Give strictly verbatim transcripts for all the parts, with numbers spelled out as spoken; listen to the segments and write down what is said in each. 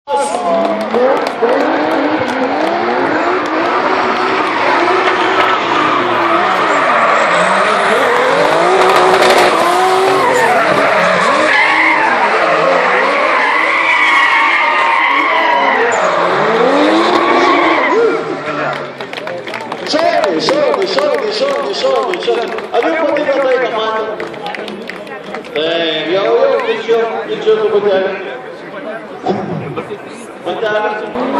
Šaudai, šaudai, šaudai, šaudai, šaudai. Ar jau patinka tai, ką matė? Taip, jau, jau, girdžiu, girdžiu truputėlį. Patelė.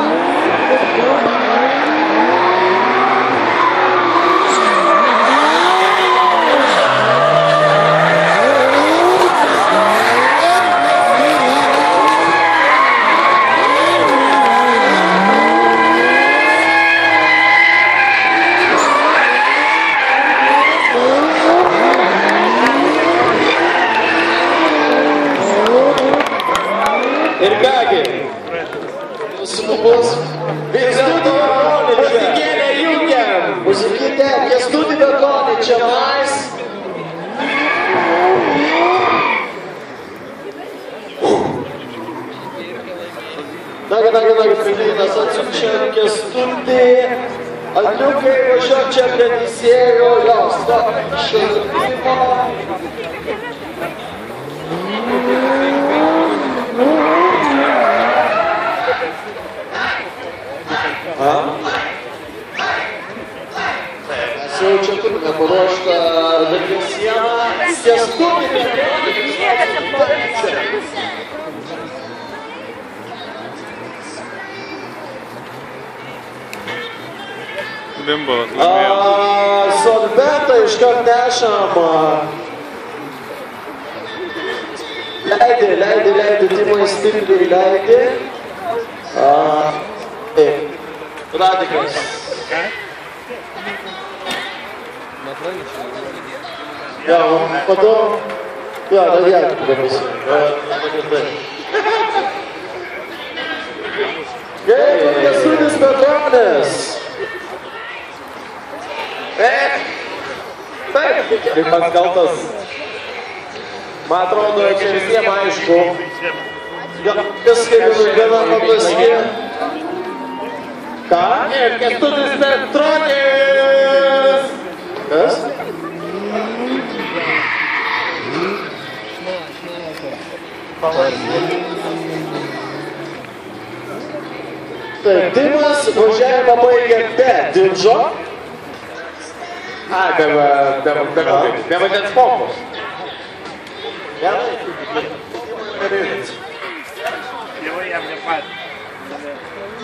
Ir kągi, su mumis Kęstutį Bekonį, muzikėlę jungiam. Muzikėlę, Kęstutį Bekonį čia mais. Nagi, nagi, nagi, Filinas atsiunčia Kęstutį. Altriukai, važiuok čia prie teisėjo, jau, stop, šiltimo. Mes jau čia turime paruoštą dalyką sieną. Kęstutį Bekonį. Bimbalas laimėjo. Solventą iškart nešam. Leidė, leidė, leidė, Timai stipriai leidė. Taip, Radikas. Jo, po to, jo, dar vieną padarysiu. Gerai, Kęstutis Bekonis. Taip, taip, kaip pats kaltas. Man atrodo, čia visiems aišku. Kas kaip gana paprastai. Ką? Ir Kęstutis Petronis. Kas? Taip, Timas važiavimą baigė be diržo. A, be, be, be, be, be vandens pompos. Gerai. Tėvai jam nepatys.